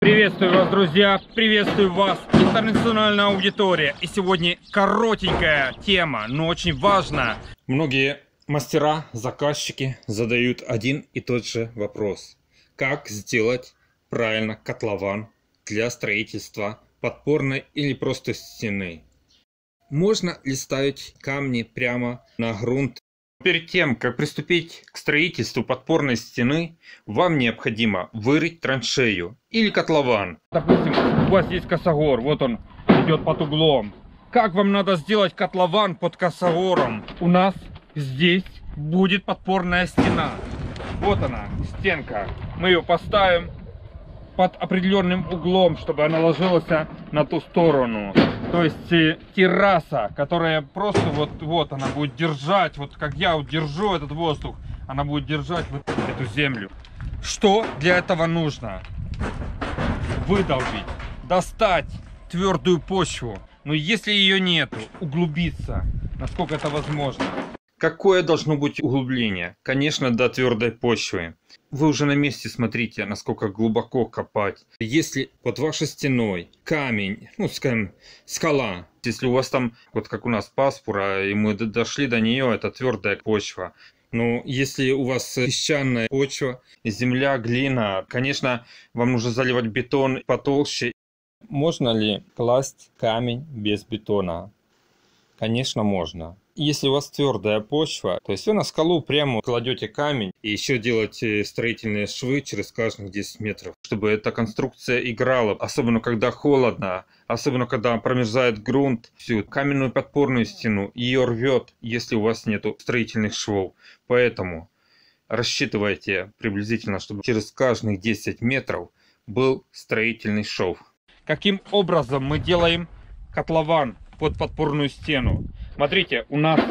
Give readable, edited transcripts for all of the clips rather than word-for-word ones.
Приветствую вас, друзья! Приветствую вас, интернациональная аудитория! И сегодня коротенькая тема, но очень важная. Многие мастера, заказчики задают один и тот же вопрос. Как сделать правильно котлован для строительства подпорной или просто стены? Можно ли ставить камни прямо на грунт? Перед тем, как приступить к строительству подпорной стены, вам необходимо вырыть траншею или котлован. Допустим, у вас есть косогор, вот он идет под углом. Как вам надо сделать котлован под косогором? У нас здесь будет подпорная стена. Вот она, стенка. Мы ее поставим под определенным углом, чтобы она ложилась на ту сторону. То есть терраса, которая просто вот она будет держать, вот как я вот держу этот воздух, она будет держать вот эту землю. Что для этого нужно? Выдолбить, достать твердую почву, но если ее нету, углубиться, насколько это возможно. Какое должно быть углубление? Конечно, до твердой почвы. Вы уже на месте смотрите, насколько глубоко копать. Если под вашей стеной камень, ну скажем, скала, если у вас там, вот как у нас пасмура, и мы дошли до нее, это твердая почва. Но если у вас песчаная почва, земля, глина, конечно, вам нужно заливать бетон потолще. Можно ли класть камень без бетона? Конечно, можно. Если у вас твердая почва, то есть вы на скалу прямо кладете камень и еще делаете строительные швы через каждых 10 метров, чтобы эта конструкция играла, особенно когда холодно, особенно когда промерзает грунт, всю каменную подпорную стену ее рвет, если у вас нету строительных швов. Поэтому рассчитывайте приблизительно, чтобы через каждых 10 метров был строительный шов. Каким образом мы делаем котлован под подпорную стену? Смотрите, у нас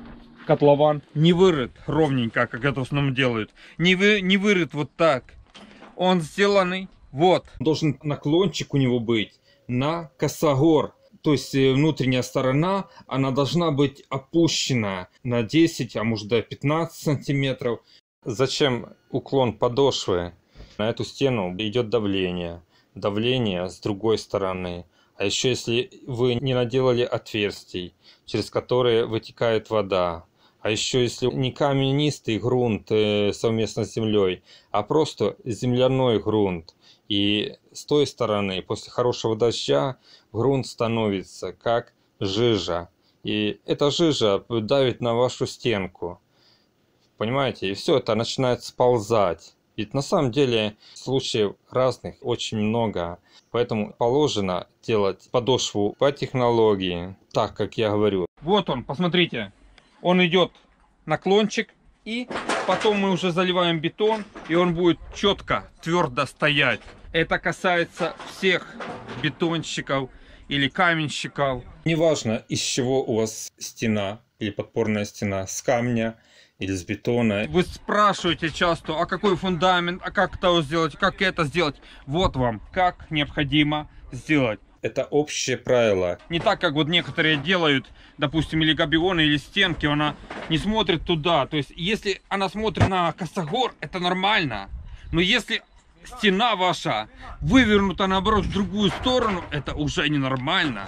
котлован не вырыт ровненько, как это в основном делают. Не вырыт вот так. Он сделанный вот. Должен наклончик у него быть на косогор. То есть внутренняя сторона, она должна быть опущена на 10, а может до 15 сантиметров. Зачем уклон подошвы? На эту стену идет давление. Давление с другой стороны. А еще если вы не наделали отверстий, через которые вытекает вода. А еще если не каменистый грунт совместно с землей, а просто земляной грунт. И с той стороны, после хорошего дождя, грунт становится как жижа. И эта жижа давит на вашу стенку. Понимаете? И все это начинает сползать. Ведь на самом деле случаев разных очень много. Поэтому положено делать подошву по технологии, так как я говорю. Вот он, посмотрите. Он идет наклончик. И потом мы уже заливаем бетон. И он будет четко, твердо стоять. Это касается всех бетонщиков или каменщиков. Неважно, из чего у вас стена или подпорная стена, с камня или с бетона. Вы спрашиваете часто, а какой фундамент, а как это сделать, как это сделать. Вот вам, как необходимо сделать. Это общее правило. Не так, как вот некоторые делают, допустим, или габионы, или стенки, она не смотрит туда. То есть, если она смотрит на косогор, это нормально. Но если стена ваша вывернута, наоборот, в другую сторону, это уже ненормально.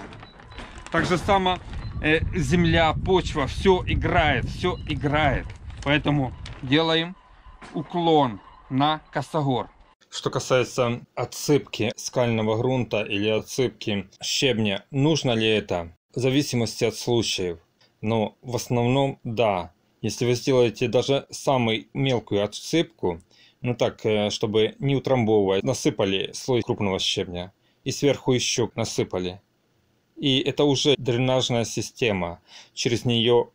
Так же само земля, почва, все играет, все играет. Поэтому делаем уклон на косогор. Что касается отсыпки скального грунта или отсыпки щебня, нужно ли это? В зависимости от случаев. Но в основном да. Если вы сделаете даже самую мелкую отсыпку, ну так, чтобы не утрамбовывать, насыпали слой крупного щебня и сверху еще насыпали. И это уже дренажная система. Через нее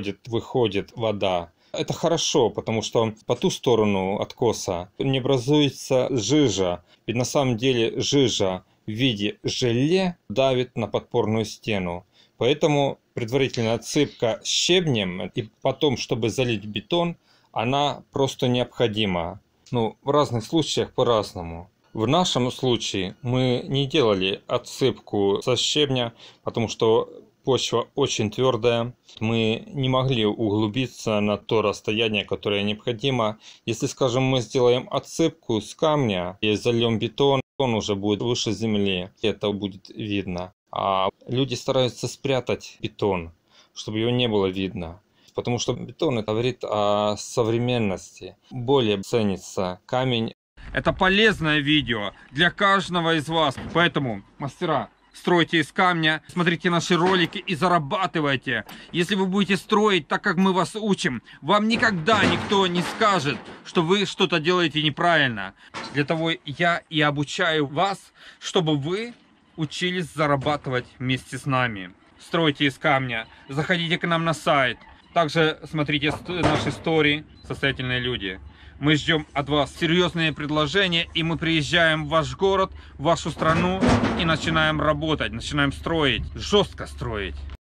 выходит вода. Это хорошо, потому что по ту сторону откоса не образуется жижа. Ведь на самом деле жижа в виде желе давит на подпорную стену. Поэтому предварительная отсыпка щебнем и потом, чтобы залить бетон, она просто необходима. Ну, в разных случаях по-разному. В нашем случае мы не делали отсыпку со щебня, потому что почва очень твердая. Мы не могли углубиться на то расстояние, которое необходимо. Если, скажем, мы сделаем отсыпку с камня и зальем бетон, он уже будет выше земли, это будет видно. А люди стараются спрятать бетон, чтобы его не было видно. Потому что бетон это говорит о современности. Более ценится камень. Это полезное видео для каждого из вас. Поэтому, мастера, стройте из камня, смотрите наши ролики и зарабатывайте. Если вы будете строить так, как мы вас учим, вам никогда никто не скажет, что вы что-то делаете неправильно. Для того я и обучаю вас, чтобы вы учились зарабатывать вместе с нами. Стройте из камня, заходите к нам на сайт. Также смотрите наши стори «Состоятельные люди». Мы ждем от вас серьезные предложения, и мы приезжаем в ваш город, в вашу страну и начинаем работать, начинаем строить, жестко строить.